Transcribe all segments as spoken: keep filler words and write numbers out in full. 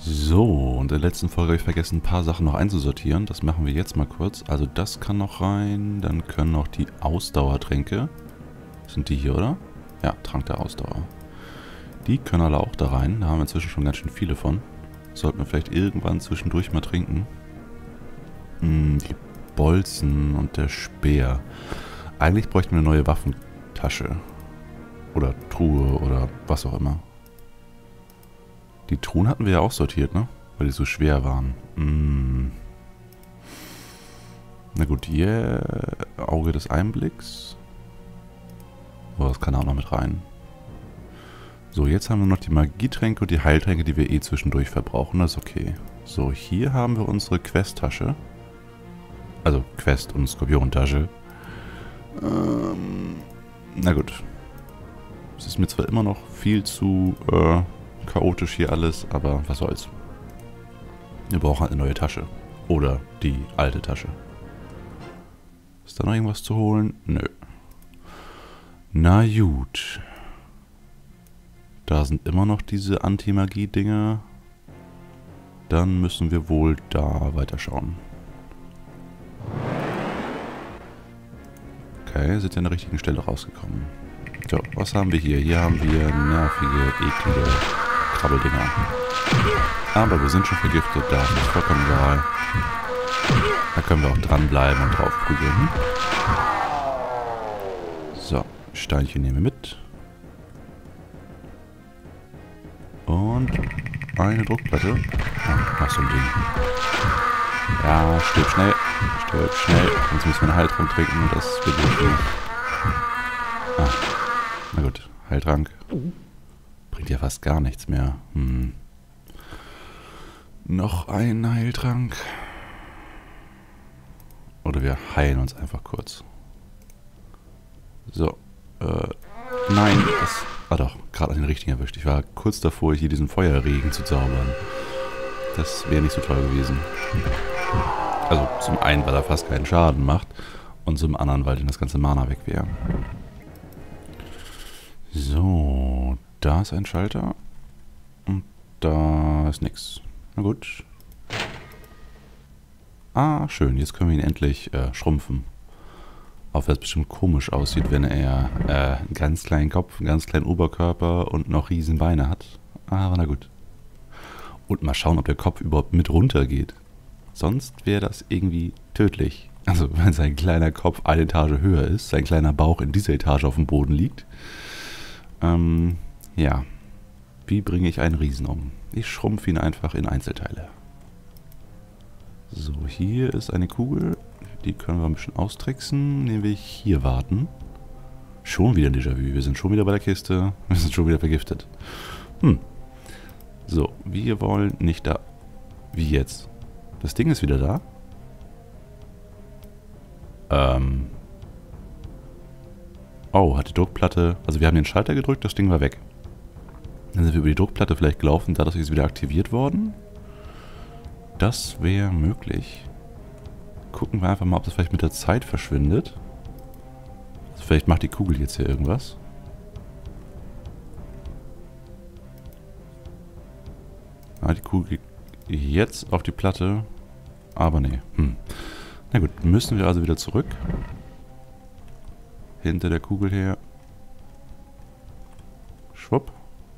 So, und in der letzten Folge habe ich vergessen, ein paar Sachen noch einzusortieren. Das machen wir jetzt mal kurz. Also das kann noch rein, dann können noch die Ausdauertränke. Sind die hier, oder? Ja, Trank der Ausdauer. Die können alle auch da rein. Da haben wir inzwischen schon ganz schön viele von. Sollten wir vielleicht irgendwann zwischendurch mal trinken. Hm, die Bolzen und der Speer. Eigentlich bräuchten wir eine neue Waffentasche. Oder Truhe oder was auch immer. Die Truhen hatten wir ja auch sortiert, ne? Weil die so schwer waren. Mm. Na gut, yeah. Auge des Einblicks. Oh, das kann auch noch mit rein. So, jetzt haben wir noch die Magietränke und die Heiltränke, die wir eh zwischendurch verbrauchen. Das ist okay. So, hier haben wir unsere Quest-Tasche. Also Quest- und Skorpion-Tasche. Ähm, na gut. Es ist mir zwar immer noch viel zu... Äh, chaotisch hier alles, aber was soll's. Wir brauchen halt eine neue Tasche. Oder die alte Tasche. Ist da noch irgendwas zu holen? Nö. Na gut. Da sind immer noch diese Anti-Magie-Dinger. Dann müssen wir wohl da weiterschauen. Okay, sind ja an der richtigen Stelle rausgekommen. So, was haben wir hier? Hier haben wir nervige, eklige Krabbeldinger. Aber wir sind schon vergiftet, da ist das vollkommen egal. Da können wir auch dranbleiben und drauf prügeln. So, Steinchen nehmen wir mit. Und eine Druckplatte. Ach, noch so ein Ding. Ja, stirb schnell. Stirb schnell. Sonst müssen wir einen Heiltrank trinken und das wird nicht. Ah, na gut, Heiltrank. Bringt ja fast gar nichts mehr. Hm. Noch ein Heiltrank. Oder wir heilen uns einfach kurz. So. Äh, nein, das war doch gerade an den richtigen erwischt. Ich war kurz davor, hier diesen Feuerregen zu zaubern. Das wäre nicht so toll gewesen. Also zum einen, weil er fast keinen Schaden macht. Und zum anderen, weil dann das ganze Mana weg wäre. So, da ist ein Schalter. Und da ist nix. Na gut. Ah, schön. Jetzt können wir ihn endlich äh, schrumpfen. Auch wenn es bestimmt komisch aussieht, wenn er äh, einen ganz kleinen Kopf, einen ganz kleinen Oberkörper und noch riesen Beine hat. Aber na gut. Und mal schauen, ob der Kopf überhaupt mit runter geht. Sonst wäre das irgendwie tödlich. Also wenn sein kleiner Kopf eine Etage höher ist, sein kleiner Bauch in dieser Etage auf dem Boden liegt. Ähm, ja. Wie bringe ich einen Riesen um? Ich schrumpfe ihn einfach in Einzelteile. So, hier ist eine Kugel. Die können wir ein bisschen austricksen, indem wir hier warten. Schon wieder ein Déjà-vu. Wir sind schon wieder bei der Kiste. Wir sind schon wieder vergiftet. Hm. So, wir wollen nicht da... Wie jetzt? Das Ding ist wieder da? Ähm... Oh, hat die Druckplatte... Also wir haben den Schalter gedrückt, das Ding war weg. Dann sind wir über die Druckplatte vielleicht gelaufen, dadurch ist es wieder aktiviert worden. Das wäre möglich. Gucken wir einfach mal, ob das vielleicht mit der Zeit verschwindet. Also vielleicht macht die Kugel jetzt hier irgendwas. Ah, die Kugel geht jetzt auf die Platte. Aber nee. Hm. Na gut, müssen wir also wieder zurück. Hinter der Kugel her. Schwupp.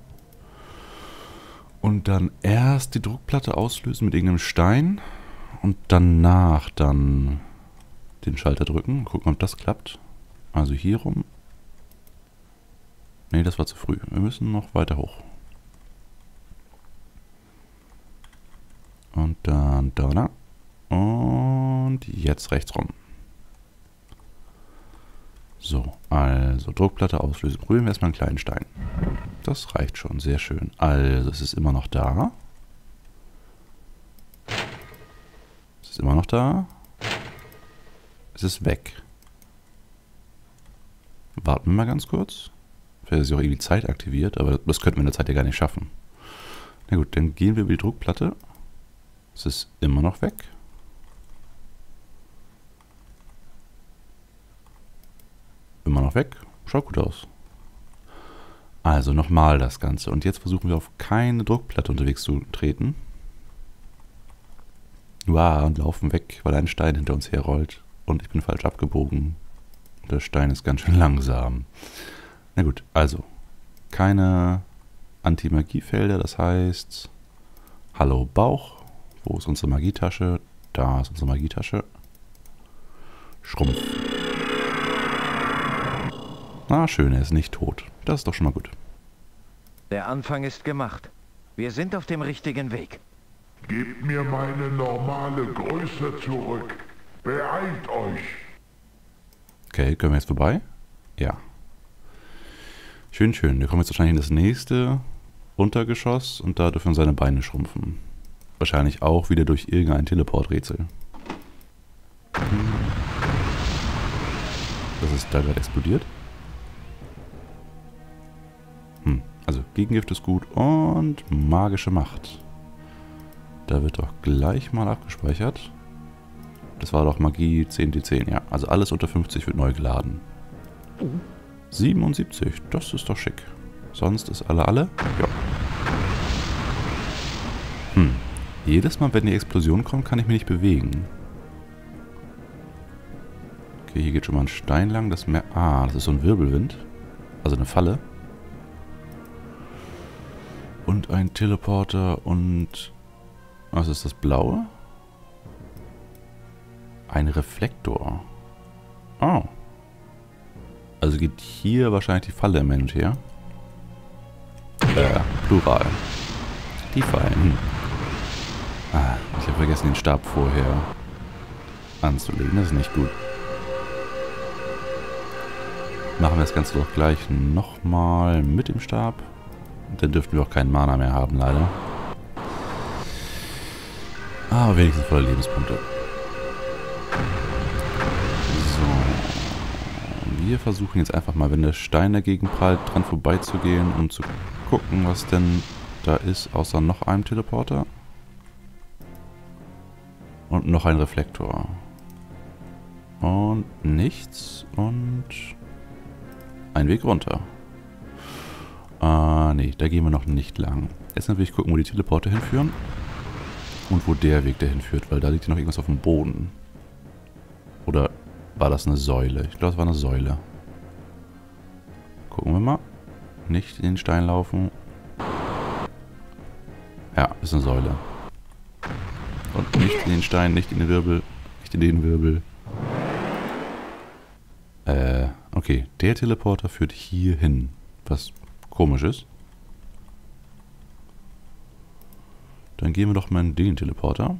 Und dann erst die Druckplatte auslösen mit irgendeinem Stein. Und danach dann den Schalter drücken. Gucken, ob das klappt. Also hier rum. Nee, das war zu früh. Wir müssen noch weiter hoch. Und dann da, da. Und jetzt rechts rum. So, also Druckplatte auslösen. Probieren wir erstmal einen kleinen Stein. Das reicht schon, sehr schön. Also, es ist immer noch da. Es ist immer noch da. Es ist weg. Warten wir mal ganz kurz. Vielleicht ist ja auch irgendwie Zeit aktiviert, aber das könnten wir in der Zeit ja gar nicht schaffen. Na gut, dann gehen wir über die Druckplatte. Es ist immer noch weg. Immer noch weg. Schaut gut aus. Also nochmal das Ganze. Und jetzt versuchen wir auf keine Druckplatte unterwegs zu treten. Uah, und laufen weg, weil ein Stein hinter uns herrollt. Und ich bin falsch abgebogen. Der Stein ist ganz schön langsam. Na gut, also. Keine Anti-Magie-Felder, das heißt... Hallo Bauch. Wo ist unsere Magietasche? Da ist unsere Magietasche. Schrumpf. Na schön, er ist nicht tot. Das ist doch schon mal gut. Der Anfang ist gemacht. Wir sind auf dem richtigen Weg. Gebt mir meine normale Größe zurück. Beeilt euch. Okay, können wir jetzt vorbei? Ja. Schön, schön. Wir kommen jetzt wahrscheinlich in das nächste Untergeschoss und da dürfen seine Beine schrumpfen. Wahrscheinlich auch wieder durch irgendein Teleporträtsel. Das ist da gerade explodiert. Hm, also Gegengift ist gut und magische Macht. Da wird doch gleich mal abgespeichert. Das war doch Magie zehn D zehn, ja. Also alles unter fünfzig wird neu geladen. siebenundsiebzig, das ist doch schick. Sonst ist alle alle? Ja. Hm. Jedes Mal, wenn die Explosion kommt, kann ich mich nicht bewegen. Okay, hier geht schon mal ein Stein lang. Das mehr. Ah, das ist so ein Wirbelwind. Also eine Falle. Und ein Teleporter und... Was ist das Blaue? Ein Reflektor. Oh. Also geht hier wahrscheinlich die Falle im Hin und her. Äh, Plural. Die Fallen. Hm. Ah, ich habe vergessen, den Stab vorher anzulegen. Das ist nicht gut. Machen wir das Ganze doch gleich nochmal mit dem Stab. Und dann dürften wir auch keinen Mana mehr haben, leider. Aber wenigstens voller Lebenspunkte. So. Wir versuchen jetzt einfach mal, wenn der Stein dagegen prallt, dran vorbeizugehen, um zu gucken, was denn da ist, außer noch einem Teleporter. Und noch ein Reflektor. Und nichts. Und ein Weg runter. Ah, nee, da gehen wir noch nicht lang. Jetzt natürlich gucken, wo die Teleporter hinführen. Und wo der Weg dahin führt, weil da liegt ja noch irgendwas auf dem Boden. Oder war das eine Säule? Ich glaube, es war eine Säule. Gucken wir mal. Nicht in den Stein laufen. Ja, ist eine Säule. Und nicht in den Stein, nicht in den Wirbel, nicht in den Wirbel. Äh, okay. Der Teleporter führt hier hin. Was komisch ist. Dann gehen wir doch mal in den Teleporter.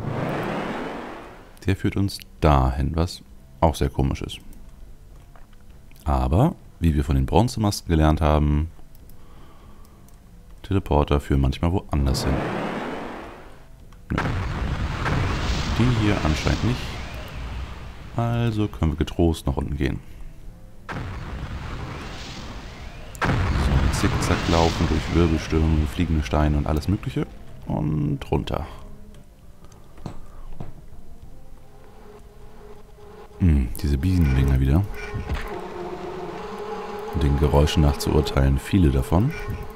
Der führt uns dahin, was auch sehr komisch ist. Aber, wie wir von den Bronzemasken gelernt haben, Teleporter führen manchmal woanders hin. Nö. Die hier anscheinend nicht. Also können wir getrost nach unten gehen. So, zickzack laufen durch Wirbelstürme, fliegende Steine und alles mögliche. Und runter. Hm, diese Bienendinger wieder. Den Geräuschen nach zu urteilen, viele davon.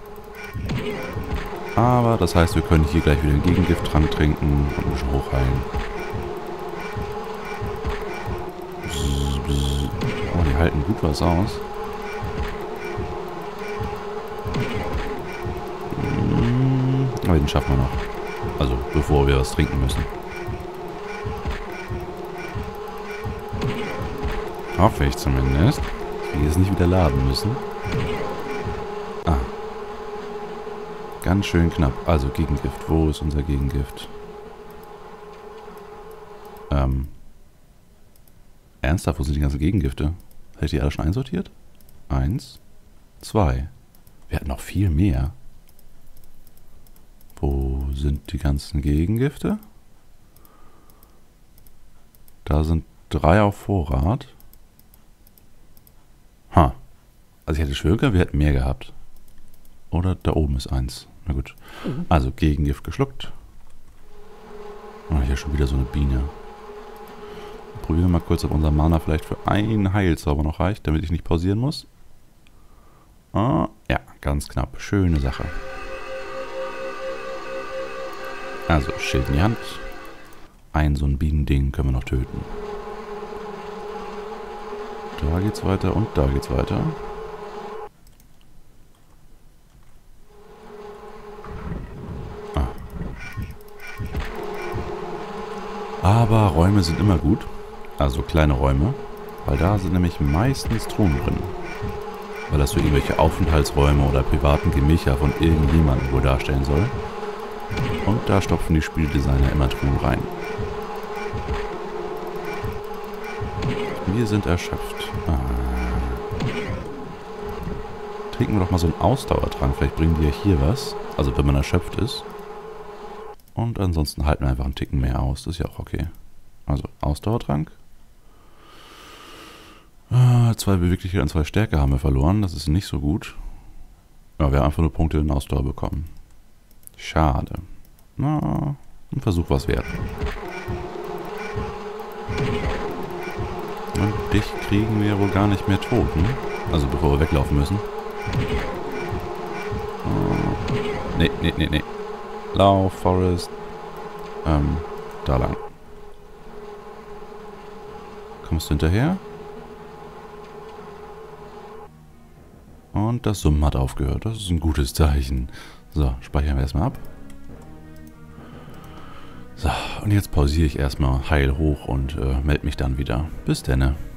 Aber das heißt, wir können hier gleich wieder einen Gegengifttrank trinken und ein bisschen hochheilen. Bzz, bzz. Oh, die halten gut was aus. Aber den schaffen wir noch. Also, bevor wir was trinken müssen. Hoffe ich zumindest. Dass wir jetzt nicht wieder laden müssen. Ah. Ganz schön knapp. Also, Gegengift. Wo ist unser Gegengift? Ähm. Ernsthaft, wo sind die ganzen Gegengifte? Hätte ich die alle schon einsortiert? Eins. Zwei. Wir hatten noch viel mehr. Wo sind die ganzen Gegengifte? Da sind drei auf Vorrat. Ha. Also ich hätte schwören können, wir hätten mehr gehabt. Oder da oben ist eins. Na gut. Mhm. Also Gegengift geschluckt. Oh, hier schon wieder so eine Biene. Probieren wir mal kurz, ob unser Mana vielleicht für einen Heilzauber noch reicht, damit ich nicht pausieren muss. Ah, ja, ganz knapp. Schöne Sache. Also, Schild in die Hand. ein so ein Bienending können wir noch töten. Da geht's weiter und da geht's weiter. Ah. Aber Räume sind immer gut. Also kleine Räume. Weil da sind nämlich meistens Truhen drin. Weil das so irgendwelche Aufenthaltsräume oder privaten Gemächer von irgendjemandem wohl darstellen soll. Und da stopfen die Spieldesigner immer Truhen rein. Wir sind erschöpft. Ah. Trinken wir doch mal so einen Ausdauertrank. Vielleicht bringen die ja hier was. Also wenn man erschöpft ist. Und ansonsten halten wir einfach einen Ticken mehr aus. Das ist ja auch okay. Also Ausdauertrank. Ah, zwei Beweglichkeit und zwei Stärke haben wir verloren. Das ist nicht so gut. Ja, wir haben einfach nur Punkte in Ausdauer bekommen. Schade. Na, ein Versuch was wert. Und dich kriegen wir wohl gar nicht mehr tot, ne? Also bevor wir weglaufen müssen. Oh. Nee, nee, nee, nee. Lauf, Forest. Ähm, da lang. Kommst du hinterher? Und das Summen hat aufgehört. Das ist ein gutes Zeichen. So, speichern wir erstmal ab. So, und jetzt pausiere ich erstmal heil hoch und äh, melde mich dann wieder. Bis denne.